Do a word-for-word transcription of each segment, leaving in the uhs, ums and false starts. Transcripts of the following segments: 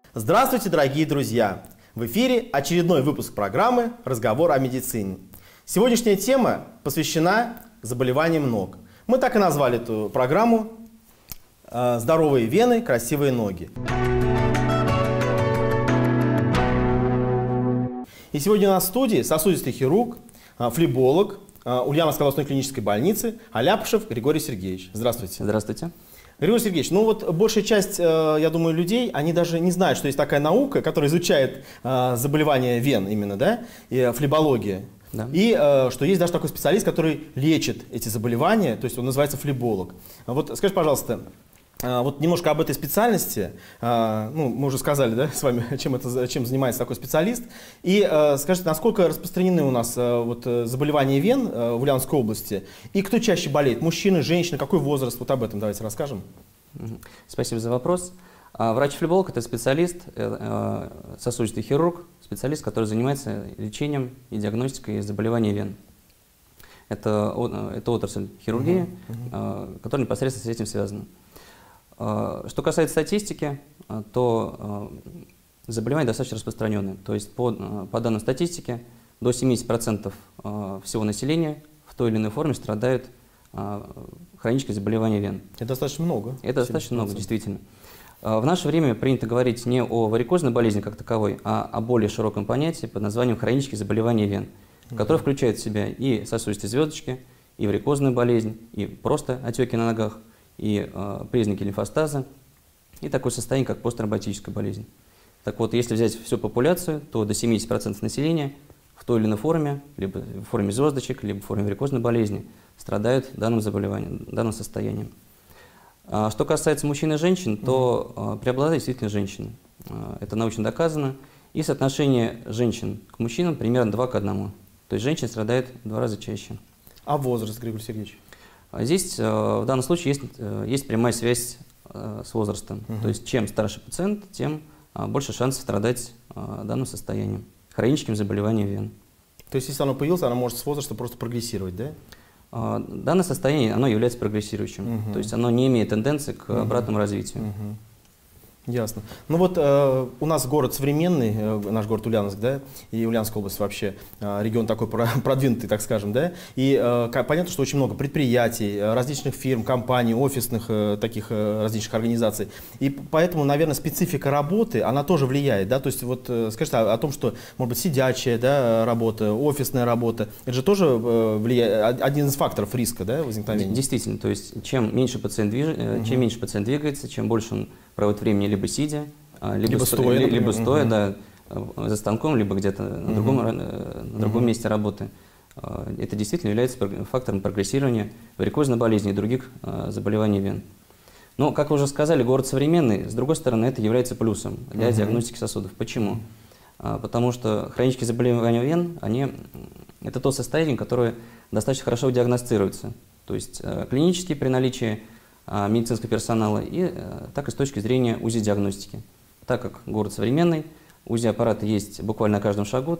Здравствуйте, дорогие друзья! В эфире очередной выпуск программы «Разговор о медицине». Сегодняшняя тема посвящена заболеваниям ног. Мы так и назвали эту программу «Здоровые вены, красивые ноги». И сегодня у нас в студии сосудистый хирург, флеболог Ульяновской областной клинической больницы Аляпышев Григорий Сергеевич. Здравствуйте. Здравствуйте. Григорий Сергеевич, ну вот большая часть, я думаю, людей, они даже не знают, что есть такая наука, которая изучает заболевания вен именно, да, и флебология. Да. И что есть даже такой специалист, который лечит эти заболевания, то есть он называется флеболог. Вот скажите, пожалуйста, вот немножко об этой специальности. Ну, мы уже сказали, да, с вами, чем, это, чем занимается такой специалист. И скажите, насколько распространены у нас вот, заболевания вен в Ульяновской области? И кто чаще болеет? Мужчины, женщины? Какой возраст? Вот об этом давайте расскажем. Спасибо за вопрос. Врач-флеболог – это специалист, сосудистый хирург, специалист, который занимается лечением и диагностикой заболеваний вен. Это, это отрасль хирургии, uh-huh. Uh-huh. которая непосредственно с этим связана. Что касается статистики, то заболевания достаточно распространенные. То есть по, по данным статистики до семидесяти процентов всего населения в той или иной форме страдают хронические заболевания вен. Это достаточно много. Это достаточно много, действительно. В наше время принято говорить не о варикозной болезни как таковой, а о более широком понятии под названием хронические заболевания вен, mm-hmm. которое включает в себя и сосудистые звездочки, и варикозную болезнь, и просто отеки на ногах, и э, признаки лимфостаза, и такое состояние, как посттромботическая болезнь. Так вот, если взять всю популяцию, то до семидесяти процентов населения в той или иной форме, либо в форме звездочек, либо в форме варикозной болезни, страдают данным заболеванием, данным состоянием. А что касается мужчин и женщин, то mm-hmm. э, преобладают действительно женщины. Э, это научно доказано. И соотношение женщин к мужчинам примерно два к одному. То есть женщины страдают в два раза чаще. А возраст, Григорий Сергеевич? Здесь в данном случае есть, есть прямая связь с возрастом. Uh-huh. То есть чем старше пациент, тем больше шансов страдать данным состоянием, хроническим заболеванием вен. То есть если оно появилось, оно может с возраста просто прогрессировать, да? Данное состояние оно является прогрессирующим. Uh-huh. То есть оно не имеет тенденции к uh-huh. обратному развитию. Uh-huh. Ясно. Ну вот э, у нас город современный, э, наш город Ульяновск, да, и Ульяновская область вообще, э, регион такой продвинутый, так скажем, да, и э, понятно, что очень много предприятий, различных фирм, компаний, офисных э, таких э, различных организаций, и поэтому, наверное, специфика работы, она тоже влияет, да, то есть вот э, скажите о, о том, что, может быть, сидячая, да, работа, офисная работа, это же тоже э, влияет, один из факторов риска, да, возникновения? Действительно, то есть чем меньше пациент, движ... угу. чем меньше пациент двигается, чем больше он проводит времени либо сидя, либо, либо сто, стоя, либо, либо стоя угу. да, за станком, либо где-то угу. на другом, на другом угу. месте работы. Это действительно является фактором прогрессирования варикозной болезни и других заболеваний вен. Но, как вы уже сказали, город современный, с другой стороны, это является плюсом для угу. диагностики сосудов. Почему? Потому что хронические заболевания вен, они, это то состояние, которое достаточно хорошо диагностируется. То есть клинически при наличии медицинского персонала, и так и с точки зрения УЗИ-диагностики. Так как город современный, УЗИ-аппараты есть буквально на каждом шагу,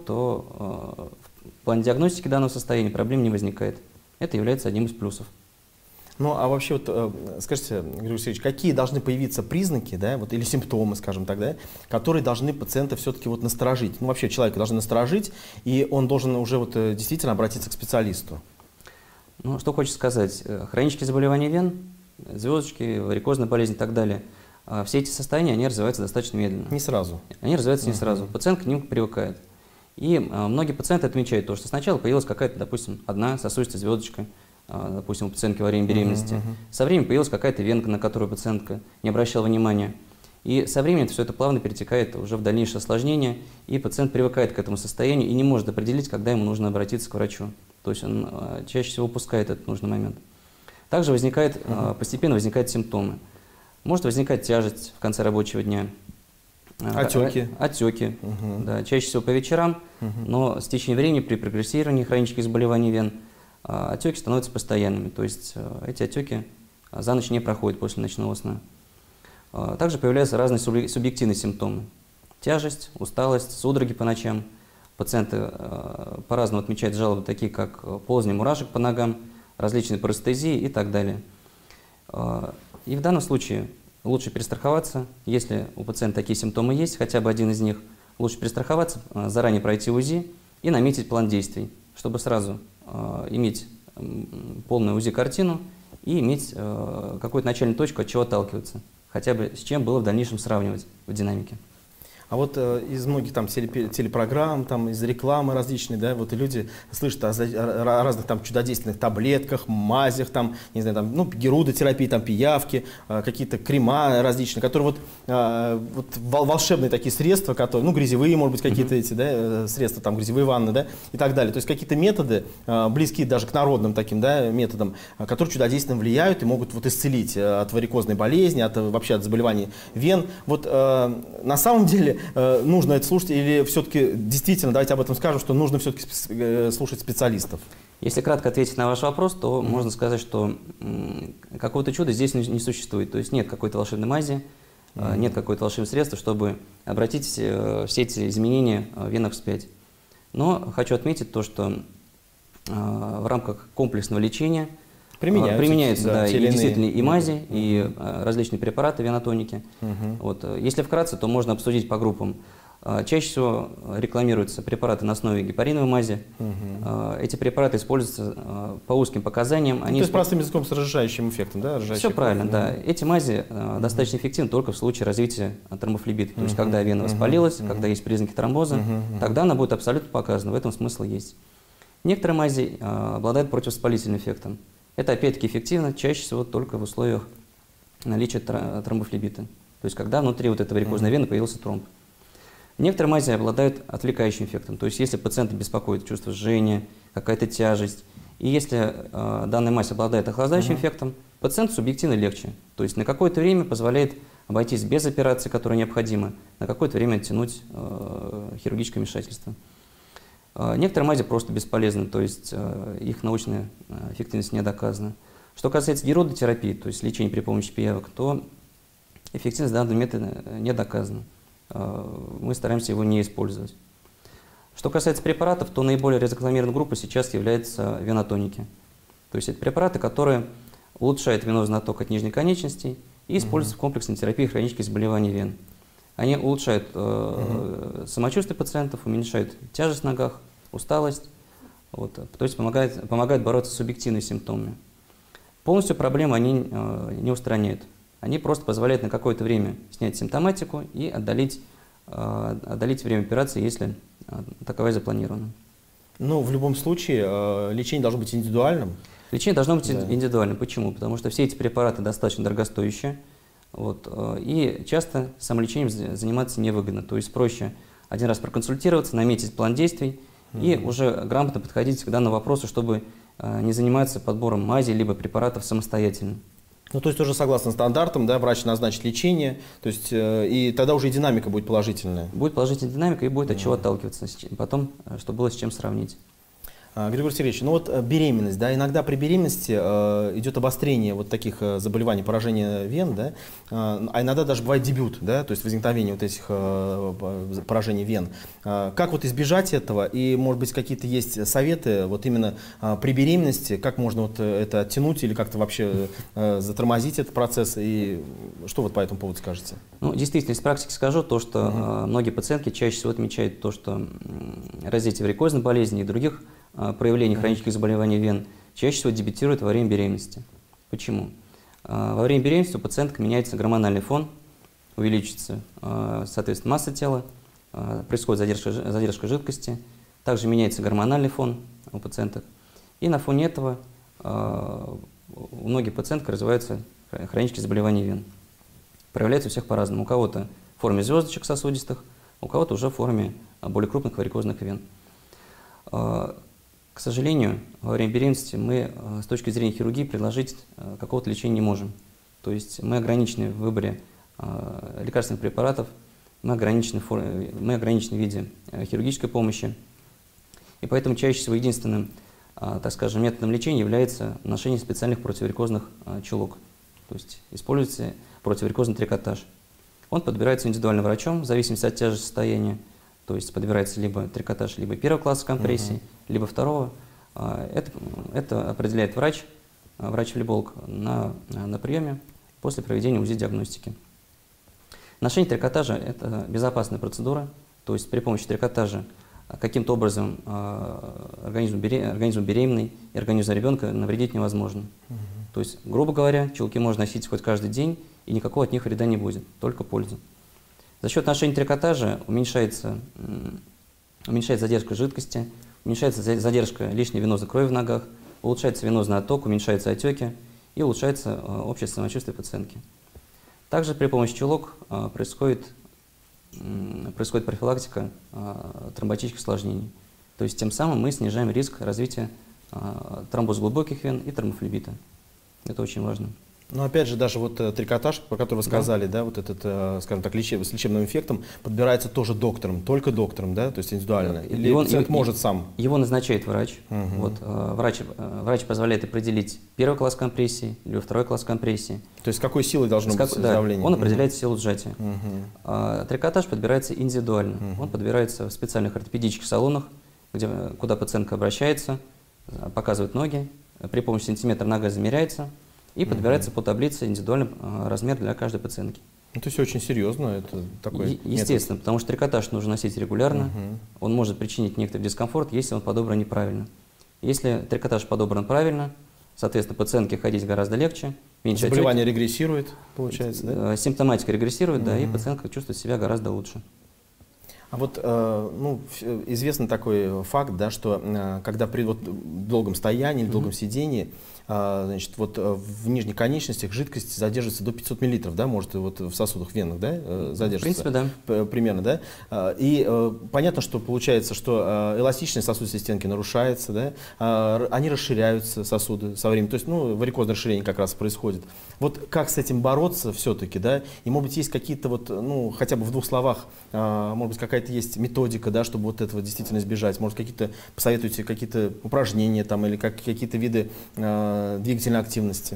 то в плане диагностики данного состояния проблем не возникает. Это является одним из плюсов. Ну, а вообще, вот, скажите, Григорий Алексеевич, какие должны появиться признаки, да, вот, или симптомы, скажем так, да, которые должны пациента все-таки вот насторожить? Ну, вообще, человека должны насторожить, и он должен уже вот действительно обратиться к специалисту. Ну, что хочется сказать. Хронические заболевания вен, звездочки, варикозная болезнь и так далее. Все эти состояния, они развиваются достаточно медленно. Не сразу. Они развиваются не сразу. Пациент к ним привыкает. И многие пациенты отмечают то, что сначала появилась какая-то, допустим, одна сосудистая звездочка, допустим, у пациентки во время беременности. Uh-huh, uh-huh. Со временем появилась какая-то венка, на которую пациентка не обращала внимания. И со временем все это плавно перетекает уже в дальнейшее осложнение, и пациент привыкает к этому состоянию и не может определить, когда ему нужно обратиться к врачу. То есть он чаще всего упускает этот нужный момент. Также возникает, uh-huh. постепенно возникают симптомы. Может возникать тяжесть в конце рабочего дня. Отеки. Отеки, uh-huh. да, чаще всего по вечерам, uh-huh. но с течением времени при прогрессировании хронических заболеваний вен отеки становятся постоянными. То есть эти отеки за ночь не проходят после ночного сна. Также появляются разные субъективные симптомы. Тяжесть, усталость, судороги по ночам. Пациенты по-разному отмечают жалобы, такие как ползни мурашек по ногам, различные парестезии и так далее. И в данном случае лучше перестраховаться, если у пациента такие симптомы есть, хотя бы один из них, лучше перестраховаться, заранее пройти УЗИ и наметить план действий, чтобы сразу э, иметь полную УЗИ-картину и иметь э, какую-то начальную точку, от чего отталкиваться, хотя бы с чем было в дальнейшем сравнивать в динамике. А вот э, из многих там телепрограмм, там, из рекламы различной, да, вот и люди слышат о, о разных там чудодейственных таблетках, мазях, там, не знаю, там, ну, герудотерапии, там, пиявки, э, какие-то крема различные, которые вот, э, вот волшебные такие средства, которые, ну, грязевые, может быть, какие-то mm-hmm. эти, да, средства, там, грязевые ванны, да, и так далее. То есть какие-то методы, э, близкие даже к народным таким, да, методам, которые чудодейственно влияют и могут вот исцелить от варикозной болезни, от, вообще от заболеваний вен. Вот э, на самом деле нужно это слушать или все-таки действительно, давайте об этом скажем, что нужно все-таки слушать специалистов? Если кратко ответить на ваш вопрос, то mm-hmm. можно сказать, что какого-то чуда здесь не существует. То есть нет какой-то волшебной мази, mm-hmm. нет какой-то волшебного средства, чтобы обратить все эти изменения в венах вспять. Но хочу отметить то, что в рамках комплексного лечения Применяются, применяются да, да, и действительно и мази, uh-huh. и uh, различные препараты, венотоники. Uh-huh. Вот, если вкратце, то можно обсудить по группам. Uh, чаще всего рекламируются препараты на основе гепариновой мази. Uh-huh. uh, эти препараты используются uh, по узким показаниям. Ну, Они то есть простым языком с разжижающим эффектом, да? Все правильно, uh-huh. да. Эти мази uh, достаточно эффективны только в случае развития тромбофлебита. Uh-huh. То есть когда вена воспалилась, uh-huh. когда есть признаки тромбоза, uh-huh. тогда она будет абсолютно показана. В этом смысл есть. Некоторые мази uh, обладают противовоспалительным эффектом. Это опять-таки эффективно, чаще всего только в условиях наличия тромбофлебита. То есть когда внутри вот этой варикозной вены появился тромб. Некоторые мази обладают отвлекающим эффектом. То есть если пациента беспокоит чувство жжения, какая-то тяжесть, и если э, данная мазь обладает охлаждающим uh-huh. эффектом, пациенту субъективно легче. То есть на какое-то время позволяет обойтись без операции, которая необходима, на какое-то время оттянуть э, хирургическое вмешательство. Некоторые мази просто бесполезны, то есть э, их научная эффективность не доказана. Что касается герудотерапии, то есть лечения при помощи пиявок, то эффективность данного метода не доказана. Э, мы стараемся его не использовать. Что касается препаратов, то наиболее рекламированной группой сейчас являются венотоники. То есть это препараты, которые улучшают венозный отток от нижних конечностей и используются в комплексной терапии хронических заболеваний вен. Они улучшают э, uh-huh. самочувствие пациентов, уменьшают тяжесть в ногах, усталость, вот, то есть помогают, помогают бороться с субъективными симптомами. Полностью проблему они э, не устраняют. Они просто позволяют на какое-то время снять симптоматику и отдалить, э, отдалить время операции, если э, таковая запланирована. Ну, в любом случае, э, лечение должно быть индивидуальным? Лечение должно быть да. индивидуальным. Почему? Потому что все эти препараты достаточно дорогостоящие. Вот, и часто самолечением заниматься невыгодно. То есть проще один раз проконсультироваться, наметить план действий mm-hmm. и уже грамотно подходить к данному вопросу, чтобы не заниматься подбором мази либо препаратов самостоятельно. Ну, то есть уже согласно стандартам, да, врач назначит лечение, то есть и тогда уже и динамика будет положительная. Будет положительная динамика и будет mm-hmm. от чего отталкиваться, потом, чтобы было с чем сравнить. Григорий Сергеевич, ну вот беременность, да, иногда при беременности э, идет обострение вот таких э, заболеваний, поражения вен, да, э, а иногда даже бывает дебют, да, то есть возникновение вот этих э, поражений вен. Э, как вот избежать этого и, может быть, какие-то есть советы вот именно э, при беременности, как можно вот это оттянуть или как-то вообще э, затормозить этот процесс и что вот по этому поводу скажете? Ну, действительно, из практики скажу то, что uh-huh. э, многие пациентки чаще всего отмечают то, что э, развитие варикозной болезни и других проявление хронических заболеваний вен чаще всего дебютирует во время беременности. Почему? Во время беременности у пациентки меняется гормональный фон, увеличится, соответственно, масса тела, происходит задержка, задержка жидкости, также меняется гормональный фон у пациенток. И на фоне этого у многих пациенток развиваются хронические заболевания вен. Проявляются у всех по-разному. У кого-то в форме звездочек сосудистых, у кого-то уже в форме более крупных варикозных вен. К сожалению, во время беременности мы с точки зрения хирургии предложить какого-то лечения не можем. То есть мы ограничены в выборе лекарственных препаратов, мы ограничены, мы ограничены в виде хирургической помощи. И поэтому чаще всего единственным, так скажем, методом лечения является ношение специальных противоварикозных чулок. То есть используется противоварикозный трикотаж. Он подбирается индивидуально врачом в зависимости от тяжести состояния. То есть подбирается либо трикотаж, либо первого класса компрессии, uh-huh. либо второго. Это, это определяет врач, врач-флеболог на, на приеме. после проведения УЗИ-диагностики. Ношение трикотажа – это безопасная процедура, то есть при помощи трикотажа каким-то образом организму беременной и организму ребенка навредить невозможно. Угу. То есть, грубо говоря, чулки можно носить хоть каждый день, и никакого от них вреда не будет, только польза. За счет ношения трикотажа уменьшается, уменьшается задержка жидкости, уменьшается задержка лишней венозной крови в ногах, улучшается венозный отток, уменьшаются отеки и улучшается общее самочувствие пациентки. Также при помощи чулок происходит, происходит профилактика тромботических осложнений. То есть тем самым мы снижаем риск развития тромбоза глубоких вен и тромбофлебита. Это очень важно. Но опять же, даже вот э, трикотаж, про который вы сказали, да, да вот этот, э, скажем так, лечеб, с лечебным эффектом, подбирается тоже доктором, только доктором, да, то есть индивидуально. Или его, пациент его, может сам? Его назначает врач. Угу. Вот, э, врач, э, врач позволяет определить первый класс компрессии или второй класс компрессии. То есть с какой силой должно как, быть да, давление? Он определяет силу сжатия. Угу. А, трикотаж подбирается индивидуально. Угу. Он подбирается в специальных ортопедических салонах, где, куда пациентка обращается, показывает ноги, при помощи сантиметра нога замеряется, и подбирается угу. по таблице индивидуальный а, размер для каждой пациентки. Ну, то есть очень серьезно это такой е Естественно, метод. Потому что трикотаж нужно носить регулярно, угу. он может причинить некоторый дискомфорт, если он подобран неправильно. Если трикотаж подобран правильно, соответственно, пациентке ходить гораздо легче, меньше заболевание отеки, регрессирует, получается, да? Симптоматика регрессирует, угу. да, и пациентка чувствует себя гораздо лучше. А вот э, ну, известный такой факт, да, что э, когда при вот, долгом стоянии или долгом mm-hmm. сидении, э, значит, вот, в нижних конечностях жидкость задерживается до пятисот миллилитров, да, может вот в сосудах венных, да, э, задерживается. В принципе, да. Примерно, да. Э, и э, понятно, что получается, что э, эластичность сосудистой стенки нарушается, да, э, они расширяются, сосуды, со временем, то есть, ну, варикозное расширение как раз происходит. Вот как с этим бороться все-таки, да, и, может быть, есть какие-то вот, ну, хотя бы в двух словах, э, может быть, какая-то есть методика, да, чтобы вот этого действительно избежать? Может, какие-то посоветуете какие-то упражнения там или как, какие-то виды э, двигательной активности?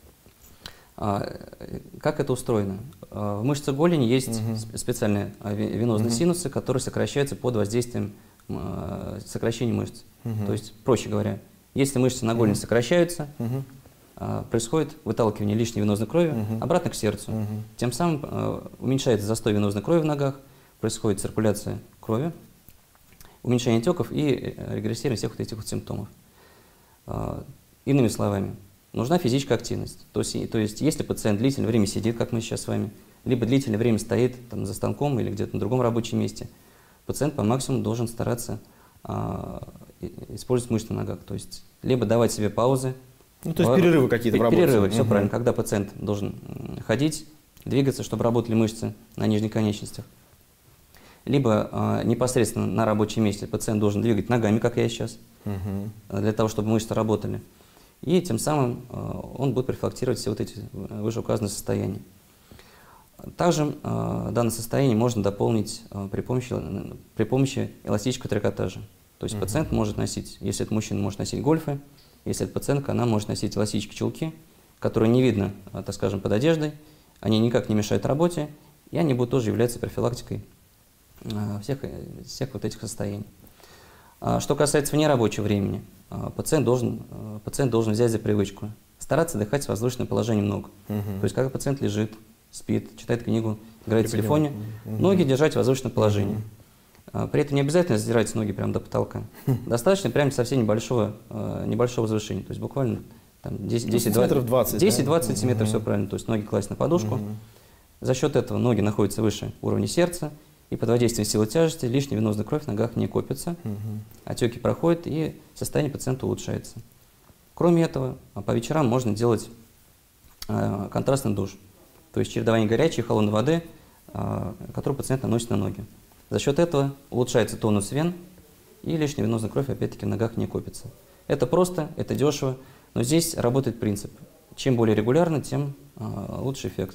А, как это устроено? В мышце голени есть угу. специальные венозные угу. синусы, которые сокращаются под воздействием э, сокращения мышц. Угу. То есть, проще говоря, если мышцы на голени угу. сокращаются, угу. э, происходит выталкивание лишней венозной крови угу. обратно к сердцу. Угу. Тем самым э, уменьшается застой венозной крови в ногах, происходит циркуляция крови, уменьшение отеков и регрессирование всех вот этих вот симптомов. А, иными словами, нужна физическая активность. То есть, то есть, если пациент длительное время сидит, как мы сейчас с вами, либо длительное время стоит там, за станком или где-то на другом рабочем месте, пациент по максимуму должен стараться а, использовать мышцы на ногах. То есть, либо давать себе паузы. Ну, то есть, перерывы какие-то в работе. Перерывы, все угу. правильно. Когда пациент должен ходить, двигаться, чтобы работали мышцы на нижних конечностях. Либо э, непосредственно на рабочем месте пациент должен двигать ногами, как я сейчас, угу. для того, чтобы мышцы работали. И тем самым э, он будет профилактировать все вот эти вышеуказанные состояния. Также э, данное состояние можно дополнить э, при, помощи, э, при помощи эластического трикотажа. То есть угу. пациент может носить, если это мужчина, может носить гольфы, если это пациентка, она может носить эластические чулки, которые не видно, э, так скажем, под одеждой, они никак не мешают работе, и они будут тоже являться профилактикой Всех, всех вот этих состояний. Что касается внерабочего времени, пациент должен, пациент должен взять за привычку стараться дыхать с возвышенным положением ног. Угу. То есть, когда пациент лежит, спит, читает книгу, играет в телефоне, угу. ноги держать в возвышенном положении. Угу. При этом не обязательно задирать ноги прямо до потолка. Достаточно прямо совсем небольшого, небольшого возвышения, то есть буквально десять-двадцать сантиметров, все правильно, то есть ноги класть на подушку. Угу. За счет этого ноги находятся выше уровня сердца, и под воздействием силы тяжести лишняя венозная кровь в ногах не копится, угу. отеки проходят, и состояние пациента улучшается. Кроме этого, по вечерам можно делать э, контрастный душ, то есть чередование горячей и холодной воды, э, которую пациент наносит на ноги. За счет этого улучшается тонус вен, и лишняя венозная кровь опять-таки в ногах не копится. Это просто, это дешево, но здесь работает принцип. Чем более регулярно, тем э, лучше эффект.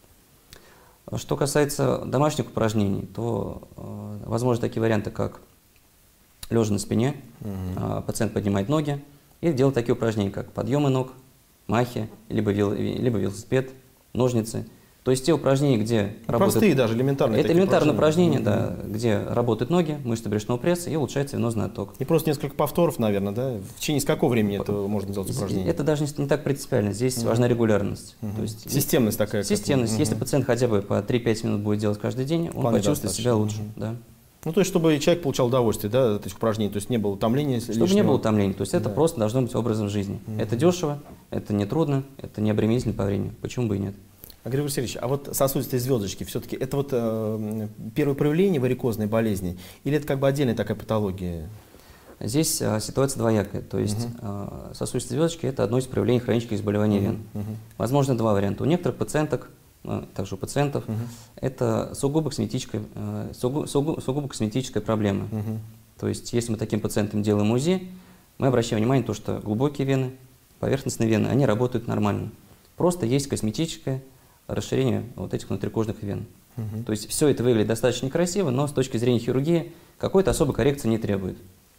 Что касается домашних упражнений, то э, возможны такие варианты, как лежа на спине, угу. э, пациент поднимает ноги и делает такие упражнения, как подъемы ног, махи, либо, вел, либо велосипед, ножницы. То есть те упражнения, где ну, работают... Простые даже, элементарные. Это элементарные упражнения, упражнения mm-hmm. да, где работают ноги, мышцы брюшного пресса и улучшается венозный отток. И просто несколько повторов, наверное, да? В течение с какого времени это можно делать упражнение? Это даже не, не так принципиально, здесь mm-hmm. важна регулярность. Mm-hmm. То есть, системность такая. Системность. Mm-hmm. Если пациент хотя бы по три-пять минут будет делать каждый день, он Вполне почувствует достаточно. себя лучше. Mm-hmm. Да. Ну, то есть, чтобы человек получал удовольствие, да, от этих упражнений, то есть не было утомления Чтобы лишнего. не было утомления, то есть это да. просто должно быть образом жизни. Mm-hmm. Это дешево, это не трудно, это не обременительно по времени. Почему бы и нет? А, Григорий Сергеевич, а вот сосудистые звездочки, все-таки это вот э, первое проявление варикозной болезни или это как бы отдельная такая патология? Здесь э, ситуация двоякая, то есть uh-huh. э, сосудистые звездочки – это одно из проявлений хронических заболеваний uh-huh. вен. Uh-huh. Возможно, два варианта. У некоторых пациенток, э, также у пациентов, uh-huh. это сугубо косметическая, э, сугубо, сугубо, сугубо косметическая проблема. Uh-huh. То есть если мы таким пациентам делаем УЗИ, мы обращаем внимание на то, что глубокие вены, поверхностные вены, они работают нормально. Просто есть косметическое расширение вот этих внутрикожных вен. Uh-huh. То есть все это выглядит достаточно некрасиво, но с точки зрения хирургии какой-то особой коррекции не требует.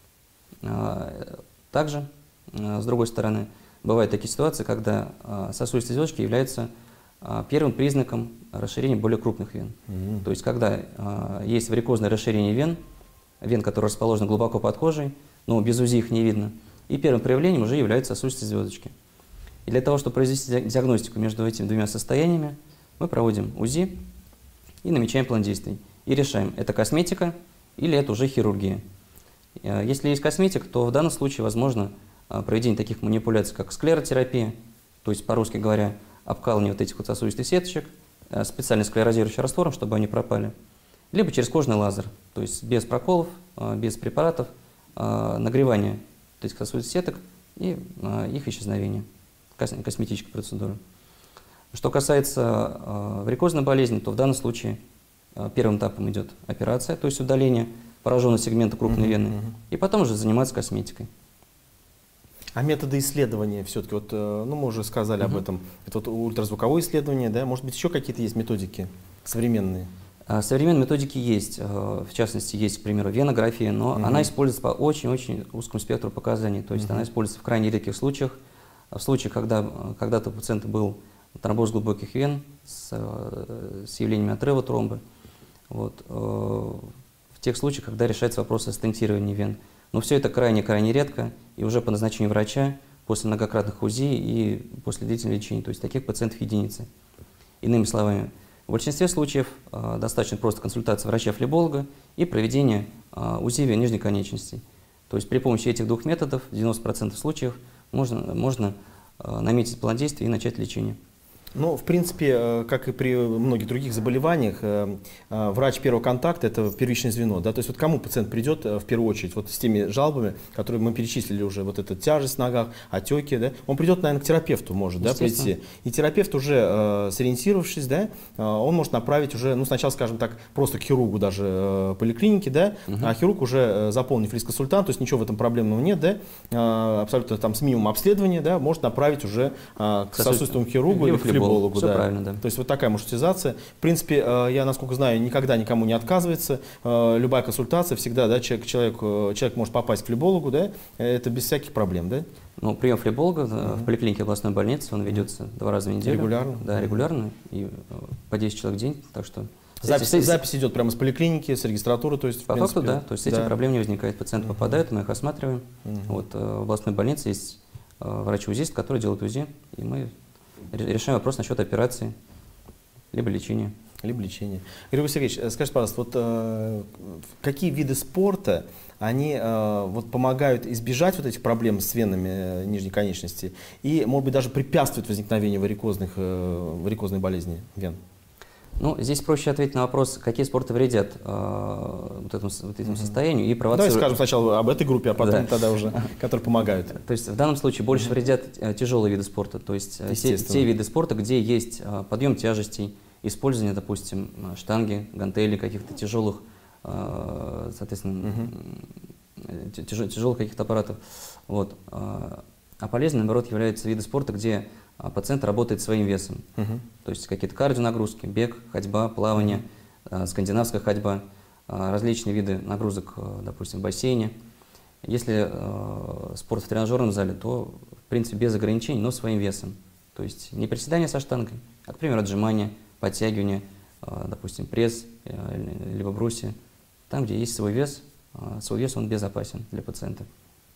Также, с другой стороны, бывают такие ситуации, когда сосудистые звездочки являются первым признаком расширения более крупных вен. Uh-huh. То есть когда есть варикозное расширение вен, вен, которые расположены глубоко под кожей, но без УЗИ их не видно, и первым проявлением уже являются сосудистые звездочки. И для того, чтобы произвести диагностику между этими двумя состояниями, мы проводим УЗИ и намечаем план действий. И решаем, это косметика или это уже хирургия. Если есть косметика, то в данном случае возможно проведение таких манипуляций, как склеротерапия, то есть, по-русски говоря, обкалывание вот этих вот сосудистых сеточек специально склерозирующим раствором, чтобы они пропали, либо через кожный лазер, то есть без проколов, без препаратов, нагревание вот этих сосудистых сеток и их исчезновение. Косметической процедуры. Что касается э, варикозной болезни, то в данном случае э, первым этапом идет операция, то есть удаление пораженного сегмента крупной вены, uh-huh. и потом уже заниматься косметикой. А методы исследования все-таки, вот, ну мы уже сказали uh-huh. об этом, это вот ультразвуковое исследование, да, может быть еще какие-то есть методики современные? А, современные методики есть, в частности есть, к примеру, венография, но uh-huh. она используется по очень-очень узкому спектру показаний, то есть uh-huh. она используется в крайне редких случаях. В случае, когда когда-то у пациента был тромбоз глубоких вен с, с явлениями отрыва тромбы, вот, э, в тех случаях, когда решается вопрос о стентировании вен. Но все это крайне-крайне редко, и уже по назначению врача, после многократных УЗИ и после длительного лечения, то есть таких пациентов единицы. Иными словами, в большинстве случаев э, достаточно просто консультация врача-флеболога и проведение э, УЗИ вен нижней конечности. То есть при помощи этих двух методов в девяноста процентах случаев можно, можно э, наметить план действий и начать лечение. Ну, в принципе, как и при многих других заболеваниях, врач первого контакта – это первичное звено. Да? То есть вот кому пациент придет в первую очередь вот с теми жалобами, которые мы перечислили уже, вот эта тяжесть в ногах, отеки, да? Он придет, наверное, к терапевту может, да, прийти. И терапевт уже, э, сориентировавшись, да, он может направить уже, ну, сначала, скажем так, просто к хирургу даже э, поликлиники, да, угу. а хирург уже, заполнив лист-консультант, то есть ничего в этом проблемного нет, да, э, абсолютно там с минимумом обследования, да, может направить уже э, к сосудистому хирургу или к флебологу. Все да. правильно, да. То есть вот такая маршрутизация. В принципе, я, насколько знаю, никогда никому не отказывается. Любая консультация, всегда, да, человек, человек, человек может попасть к флебологу, да, это без всяких проблем, да? Ну, прием флеболога uh-huh. в поликлинике областной больницы, он ведется uh-huh. два раза в неделю. Регулярно? Да, регулярно, и по десять человек в день, так что… Запись, эти, запись идет прямо с поликлиники, с регистратуры, то есть, по в принципе, факту, да, то есть да. этих проблем не возникает. Пациенты uh-huh. попадают, мы их осматриваем. Uh-huh. Вот, в областной больнице есть врач-УЗИст, который делает УЗИ, и мы решаем вопрос насчет операции, либо лечения. Либо лечения. Григорий Сергеевич, скажите, пожалуйста, вот э, какие виды спорта, они э, вот, помогают избежать вот этих проблем с венами э, нижней конечности и, может быть, даже препятствуют возникновению варикозных, э, варикозной болезни вен? Ну, здесь проще ответить на вопрос, какие спорты вредят э, вот этому, вот этому mm-hmm. состоянию и провоцируют. Давайте скажем сначала об этой группе, а потом да. тогда уже, которые помогают. То есть в данном случае больше mm-hmm. вредят э, тяжелые виды спорта, то есть э, те, те виды спорта, где есть э, подъем тяжестей, использование, допустим, штанги, гантелей, каких-то тяжелых, э, соответственно, mm-hmm. тяж, тяжелых каких-то аппаратов. Вот. А полезными, наоборот, являются виды спорта, где пациент работает своим весом. Uh-huh. То есть какие-то кардионагрузки, бег, ходьба, плавание, uh-huh. скандинавская ходьба, различные виды нагрузок, допустим, в бассейне. Если э, спорт в тренажерном зале, то, в принципе, без ограничений, но своим весом. То есть не приседания со штангой, а, к примеру, отжимания, подтягивания, допустим, пресс, либо брусья. Там, где есть свой вес, свой вес он безопасен для пациента.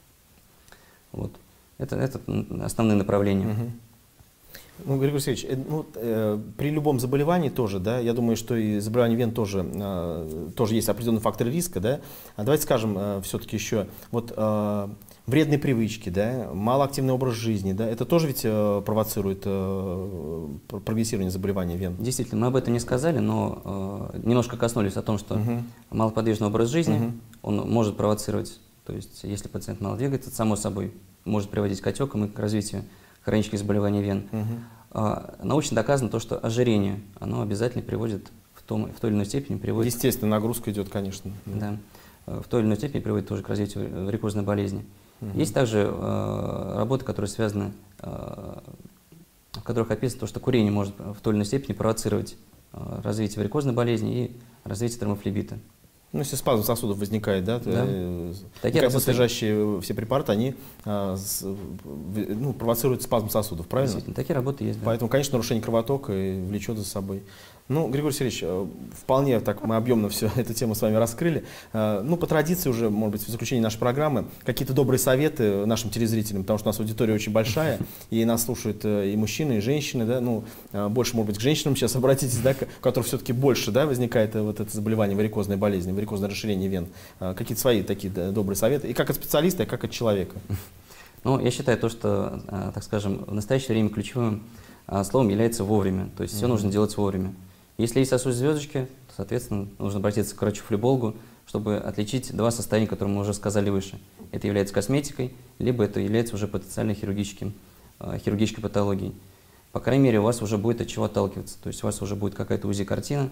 Вот. Это, это основные направления. Угу. Ну, Григорий Сергеевич, ну, э, при любом заболевании тоже, да, я думаю, что и заболевание вен тоже, э, тоже есть определенные факторы риска, да. А давайте скажем э, все-таки еще, вот э, вредные привычки, да, малоактивный образ жизни, да, это тоже ведь э, провоцирует э, прогрессирование заболевания вен. Действительно, мы об этом не сказали, но э, немножко коснулись о том, что угу. малоподвижный образ жизни, угу. он может провоцировать, то есть если пациент мало двигается, само собой может приводить к отекам и к развитию хронических заболеваний вен. Угу. А, научно доказано то, что ожирение, оно обязательно приводит, в, том, в той или иной степени приводит... Естественно, нагрузка идет, конечно. Да. В той или иной степени приводит тоже к развитию варикозной болезни. Угу. Есть также э, работы, которые связаны, э, в которых описано то, что курение может в той или иной степени провоцировать э, развитие варикозной болезни и развитие тромбофлебита. Ну, если спазм сосудов возникает, да, да. Такие работы, содержащие все препараты, они а, с, ну, провоцируют спазм сосудов, правильно? Такие работы есть, да. Поэтому, конечно, нарушение кровотока влечет за собой. Ну, Григорий Сергеевич, вполне так мы объемно всю эту тему с вами раскрыли. Ну, по традиции уже, может быть, в заключении нашей программы, какие-то добрые советы нашим телезрителям, потому что у нас аудитория очень большая, и нас слушают и мужчины, и женщины, да, ну, больше, может быть, к женщинам сейчас обратитесь, да, у которых все-таки больше, да, возникает вот это заболевание, варикозной болезни, варикозное расширение вен. Какие-то свои такие да, добрые советы, и как от специалиста, и как от человека. Ну, я считаю то, что, так скажем, в настоящее время ключевым словом является вовремя, то есть mm-hmm. все нужно делать вовремя. Если есть сосудистые звездочки, то, соответственно, нужно обратиться к врачу-флебологу, чтобы отличить два состояния, которые мы уже сказали выше. Это является косметикой, либо это является уже потенциально хирургическим, э, хирургической патологией. По крайней мере, у вас уже будет от чего отталкиваться. То есть у вас уже будет какая-то УЗИ-картина,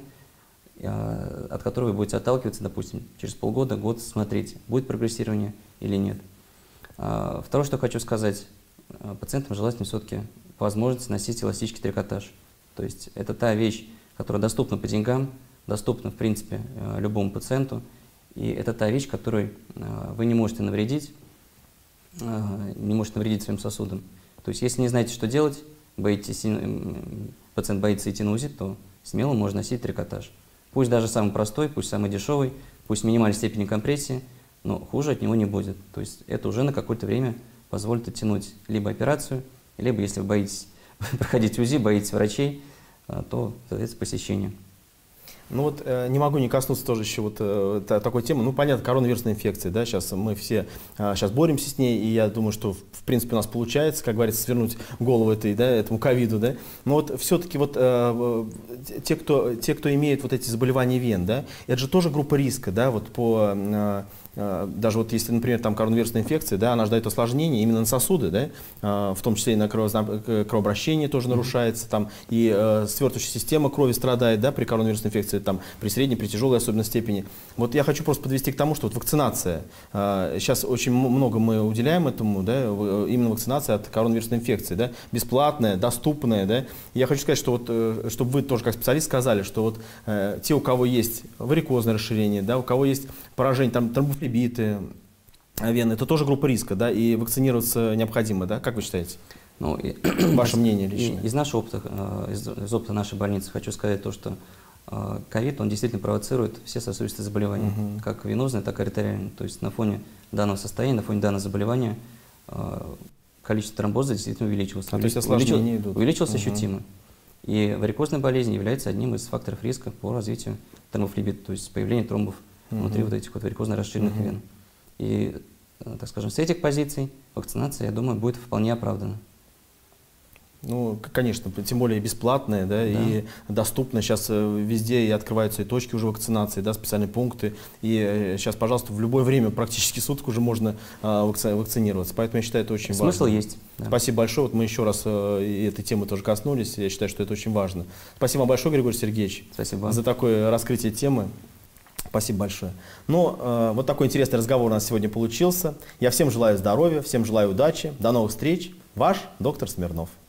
э, от которой вы будете отталкиваться, допустим, через полгода, год, смотрите, будет прогрессирование или нет. Э, второе, что хочу сказать, э, пациентам желательно все-таки по возможности носить эластический трикотаж. То есть это та вещь, которая доступна по деньгам, доступна, в принципе, любому пациенту. И это та вещь, которой вы не можете навредить, не можете навредить своим сосудам. То есть, если не знаете, что делать, боитесь, пациент боится идти на УЗИ, то смело можно носить трикотаж. Пусть даже самый простой, пусть самый дешевый, пусть в минимальной степени компрессии, но хуже от него не будет. То есть, это уже на какое-то время позволит оттянуть либо операцию, либо, если вы боитесь проходить УЗИ, боитесь врачей, то, соответственно, посещение. Ну вот э, не могу не коснуться тоже еще вот э, такой темы. Ну понятно, коронавирусная инфекция, да, сейчас мы все э, сейчас боремся с ней, и я думаю, что в, в принципе у нас получается, как говорится, свернуть голову этой, да, этому ковиду, да. Но вот все-таки вот э, те, кто, те, кто имеет вот эти заболевания вен, да, это же тоже группа риска, да, вот по э, даже вот если, например, там коронавирусная инфекция, да, она же дает осложнения именно на сосуды, да, в том числе и на кровообращение тоже нарушается, там, и э, свертывающая система крови страдает, да, при коронавирусной инфекции, там, при средней, при тяжелой особенно степени. Вот я хочу просто подвести к тому, что вот вакцинация, э, сейчас очень много мы уделяем этому, да, именно вакцинация от коронавирусной инфекции, да, бесплатная, доступная, да. Я хочу сказать, что вот, э, чтобы вы тоже как специалист сказали, что вот э, те, у кого есть варикозное расширение, да, у кого есть поражение, там, тромбофлебиты, вены, это тоже группа риска, да, и вакцинироваться необходимо, да, как вы считаете? Ну, и, Ваше мнение лично. Из нашего опыта, из, из опыта нашей больницы хочу сказать то, что ковид, он действительно провоцирует все сосудистые заболевания, угу. как венозные, так и артериальные. То есть на фоне данного состояния, на фоне данного заболевания количество тромбоза действительно увеличилось. А, то есть осложнения идут. Увеличилось угу. ощутимо. И варикозная болезнь является одним из факторов риска по развитию тромбофлебита, то есть появления тромбов угу. внутри вот этих вот варикозно расширенных угу. вен. И, так скажем, с этих позиций вакцинация, я думаю, будет вполне оправдана. Ну, конечно, тем более бесплатная, да, да. и доступна. Сейчас везде и открываются и точки уже вакцинации, да, специальные пункты. И сейчас, пожалуйста, в любое время, практически суток уже можно а, вакци вакцинироваться. Поэтому я считаю, это очень Смысл важно. Смысл есть. Да. Спасибо большое. Вот мы еще раз а, этой темы тоже коснулись. Я считаю, что это очень важно. Спасибо вам большое, Григорий Сергеевич, Спасибо. за такое раскрытие темы. Спасибо большое. Ну, э, вот такой интересный разговор у нас сегодня получился. Я всем желаю здоровья, всем желаю удачи. До новых встреч. Ваш доктор Смирнов.